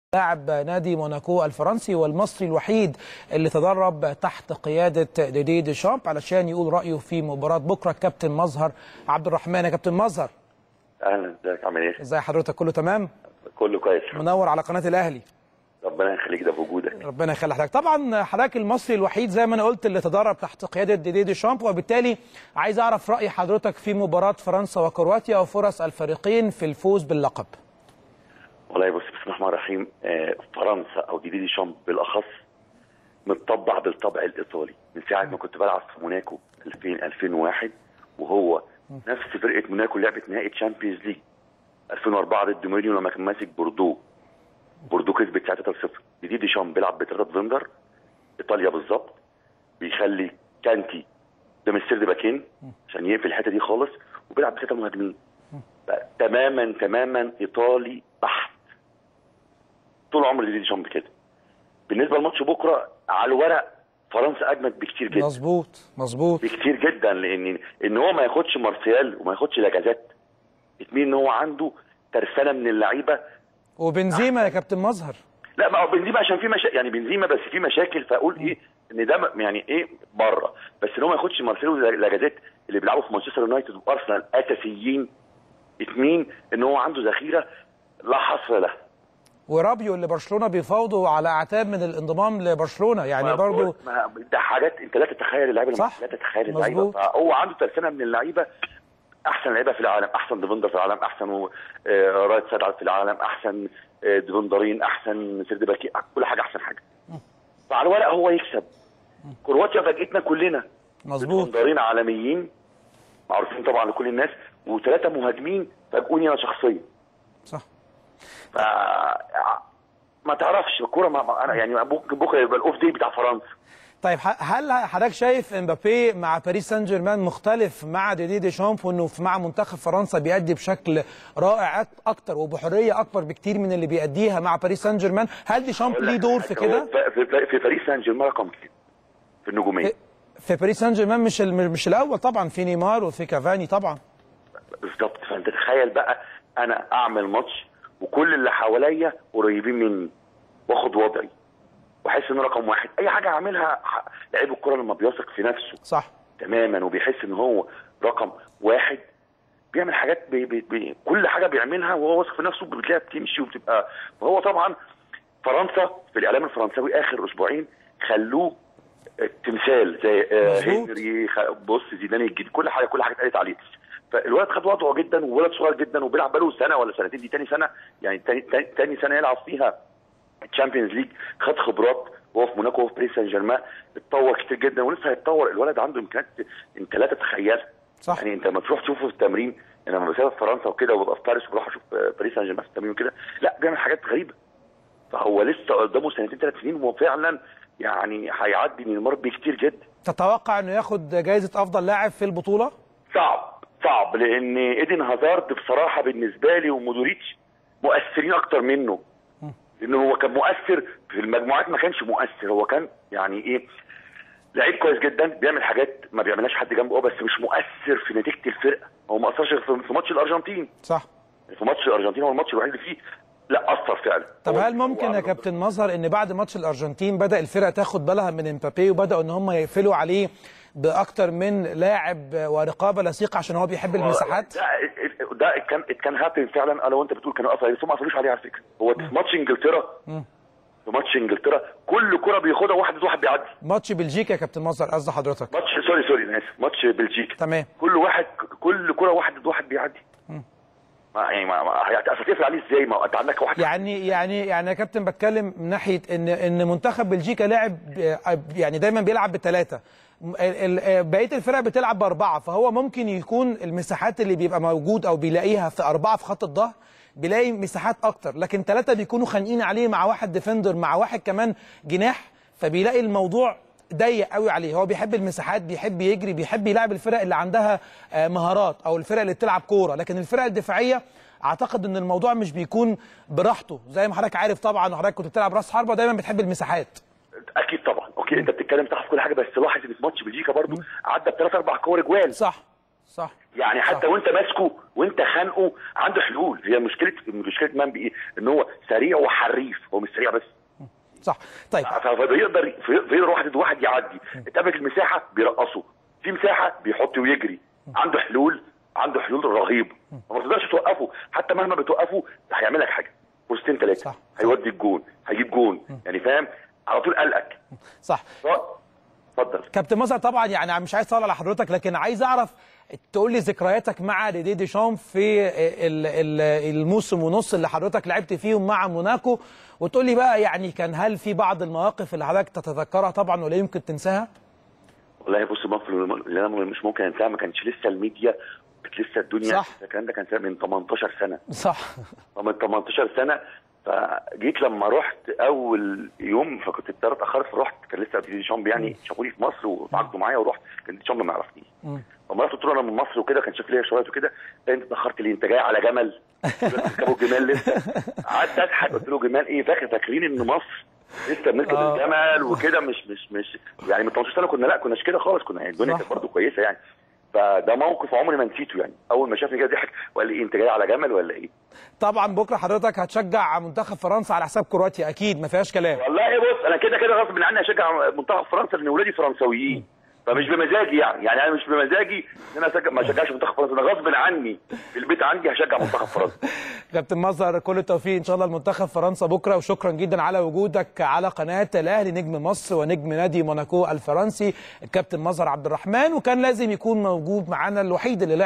لاعب نادي موناكو الفرنسي والمصري الوحيد اللي تدرب تحت قيادة ديدي ديشامب علشان يقول رأيه في مباراة بكرة. كابتن مظهر عبد الرحمن. يا كابتن مظهر، اهلا، ازيك؟ عامل ايه؟ ازي حضرتك؟ كله تمام؟ كله كويس. منور على قناة الأهلي. ربنا يخليك، ده بوجودك. ربنا يخلي حضرتك. طبعا حضرتك المصري الوحيد زي ما انا قلت اللي تدرب تحت قيادة ديدي ديشامب، وبالتالي عايز اعرف رأي حضرتك في مباراة فرنسا وكرواتيا وفرص الفريقين في الفوز باللقب. والله بص، بسم الله الرحمن الرحيم. فرنسا او ديدي ديشامب بالاخص متطبع بالطبع الايطالي من ساعه ما كنت بلعب في موناكو 2001، وهو نفس فرقه موناكو اللي لعبت نهائي تشامبيونز ليج 2004 ضد مورينيو لما كان ماسك بوردو كسبت ساعتها 3-0. ديدي ديشامب بيلعب بثلاثه ديفندر ايطاليا بالظبط، بيخلي كانتي قدام السرد باكين عشان يقفل الحته دي خالص، وبيلعب بثلاثه مهاجمين تماما ايطالي بحت. طول عمر ديدي ديشامب كده. بالنسبه لماتش بكره على الورق فرنسا اجمد بكتير جدا. مظبوط بكتير جدا، لان هو ما ياخدش مارسيال وما ياخدش لاجازات. ان هو عنده ترسانه من اللعيبه وبنزيما يا كابتن مظهر. لا، ما هو بنزيما عشان في يعني بنزيما بس في مشاكل، فاقول ايه ان ده يعني ايه بره، بس ان هو ما ياخدش مارسيال ولاجازات اللي بيلعبوا في مانشستر يونايتد وارسنال اساسيين. ان هو عنده ذخيره لا حصر لها. ورابيو اللي برشلونه بيفاوضوا على اعتاب من الانضمام لبرشلونه، يعني برضو ده حاجات انت لا تتخيل اللعيبه، لا تتخيل اللعيبه. فهو عنده ترسانه من اللعيبه، احسن لعيبه في العالم، احسن ديفندر في العالم، احسن رايت سايد في العالم، احسن ديفندرين، احسن سيرد باكي، كل حاجه احسن حاجه. فعلى الورق هو يكسب. كرواتيا فاجئتنا كلنا. ديفندرين عالميين معروفين طبعا لكل الناس، وثلاثه مهاجمين فاجئوني انا شخصيا. صح. ما تعرفش الكوره، انا يعني بكره يبقى الاوف دي بتاع فرنسا. طيب هل حضرتك شايف امبابي مع باريس سان جيرمان مختلف مع ديدي ديشامب، وانه مع منتخب فرنسا بيأدي بشكل رائع اكتر وبحريه اكبر بكتير من اللي بيأديها مع باريس سان جيرمان؟ هل ديشامب ليه دور في كده؟ في باريس سان جيرمان رقم كتير في النجوميه. في باريس سان جيرمان مش الاول طبعا، في نيمار وفي كافاني طبعا. بالظبط. فانت تخيل بقى انا اعمل ماتش وكل اللي حواليا قريبين مني، واخد وضعي واحس ان رقم واحد. اي حاجه اعملها لعيب الكوره لما بيثق في نفسه صح تماما وبيحس ان هو رقم واحد بيعمل حاجات كل حاجه بيعملها وهو واثق في نفسه بتلاقيها بتمشي وبتبقى. فهو طبعا فرنسا في الاعلام الفرنساوي اخر اسبوعين خلوه تمثال زي هنري، بص زيدان الجديد، كل حاجه اتقالت عليه. فالولد خد وضعه جدا، وولد صغير جدا وبيلعب بقاله سنه ولا سنتين، دي تاني سنه، يعني تاني سنه يلعب فيها الشامبيونز ليج. خد خبرات وهو في موناكو وفي باريس سان جيرمان، اتطور كتير جدا ولسه هيتطور. الولد عنده امكانيات انت لا تتخيلها. صح. يعني انت لما تروح تشوفه في التمرين، انا لما بسافر فرنسا وكده وببقى في باريس وبروح اشوف باريس سان جيرمان في التمرين وكده، لا بيعمل حاجات غريبه. فهو لسه قدامه سنتين 3 سنين، وهو فعلا يعني هيعدي نيمار بكتير جدا. تتوقع انه ياخد جائزه افضل لاعب في البطوله؟ صعب لان ايدن هازارد بصراحه بالنسبه لي ومودريتش مؤثرين اكتر منه. لانه هو كان مؤثر في المجموعات، ما كانش مؤثر. هو كان يعني ايه، لعيب كويس جدا بيعمل حاجات ما بيعملهاش حد جنبه، بس مش مؤثر في نتيجه الفرقه. هو ما اثرش في ماتش الارجنتين. صح. في ماتش الارجنتين هو الماتش الوحيد اللي فيه لا اثر فعلا. طب هل ممكن يا كابتن مظهر ان بعد ماتش الارجنتين بدا الفرقه تاخد بالها من امبابي وبداوا ان هم يقفلوا عليه باكتر من لاعب ورقابه لصيقه عشان هو بيحب المساحات؟ ده كان هابن فعلا. انا وانت بتقول كانوا قفلوا، ما قفلوش عليه على فكره. هو في ماتش انجلترا، في ماتش انجلترا كل كره بياخدها واحد بيعدي. ماتش بلجيكا يا كابتن مظهر قصد حضرتك؟ ماتش سوري انا اسف، ماتش بلجيكا. تمام. كل كره واحد بيعدي. يعني هتقفل عليه ازاي؟ ما انت عندك واحد. يعني يا كابتن بتكلم من ناحيه ان منتخب بلجيكا لاعب يعني دايما بيلعب ب3، بقيه الفرق بتلعب ب4، فهو ممكن يكون المساحات اللي بيبقى موجود او بيلاقيها في 4 في خط الظهر بيلاقي مساحات اكتر، لكن 3 بيكونوا خانقين عليه مع واحد ديفندر مع واحد كمان جناح، فبيلاقي الموضوع ضيق قوي عليه. هو بيحب المساحات، بيحب يجري، بيحب يلعب الفرق اللي عندها مهارات او الفرق اللي بتلعب كوره، لكن الفرق الدفاعيه اعتقد ان الموضوع مش بيكون براحته زي ما حضرتك عارف طبعا، وحضرتك كنت بتلعب راس حربه ودايما بتحب المساحات. اكيد طبعا. اوكي انت بتتكلم صح في كل حاجه، بس لاحظ ان في ماتش بلجيكا برضو عدى ب3 4 كور جوال. صح صح. يعني حتى صح. وانت ماسكه وانت خانقه عنده حلول. هي مشكله مانبي ايه؟ ان هو سريع وحريف، هو مش سريع بس. صح. طيب فبيقدر واحد ضد واحد يعدي، اتقابلت المساحه بيرقصه، في مساحه بيحط ويجري، عنده حلول رهيبه، ما تقدرش توقفه، حتى مهما بتوقفه هيعمل لك حاجه فرصتين ثلاثه، هيودي الجون، هيجيب جون، يعني فاهم، على طول قلقك. صح. اتفضل كابتن مظهر. طبعا يعني مش عايز اطول على حضرتك، لكن عايز اعرف تقول لي ذكرياتك مع ديدي ديشام في الموسم ونص اللي حضرتك لعبت فيهم مع موناكو، وتقول لي بقى يعني هل في بعض المواقف اللي حضرتك تتذكرها طبعا ولا يمكن تنساها؟ والله بص، الموقف اللي انا مش ممكن انساها، ما كانش لسه الميديا، كانت لسه الدنيا. صح. الكلام ده كان من 18 سنه. صح. من 18 سنه. فجيت لما رحت اول يوم، فكنت الطياره اتاخرت، فرحت، كان لسه ديدي ديشام يعني شافوني في مصر وتعاقدوا معايا ورحت، كان ديدي ديشام ما يعرفنيش. فلما رحت قلت له انا من مصر وكده، كان شاف ليا شويه وكده، انت اتاخرت ليه؟ انت جاي على جمل؟ ركبوا الجمال لسه. قعدت اضحك، قلت له جمال ايه؟ فاكرين ان مصر لسه بنركب الجمل وكده، مش يعني من 18 سنه كناش كده خالص، كنا الدنيا كانت برضه كويسه يعني. فده موقف عمري ما نسيته يعني. اول ما شافني كده ضحك وقال لي انت جاي على جمل ولا ايه؟ طبعا بكره حضرتك هتشجع منتخب فرنسا على حساب كرواتيا، اكيد ما فيهاش كلام. والله بص، انا كده غصب عني هشجع منتخب فرنسا، لان ولادي فرنساويين، فمش بمزاجي يعني انا مش بمزاجي ان انا ما اشجعش منتخب فرنسا، انا غصب عني في البيت عندي هشجع منتخب فرنسا. كابتن مظهر، كل التوفيق ان شاء الله لمنتخب فرنسا بكره، وشكرا جدا على وجودك على قناه الاهلي، نجم مصر ونجم نادي موناكو الفرنسي الكابتن مظهر عبد الرحمن، وكان لازم يكون موجود معانا، الوحيد اللي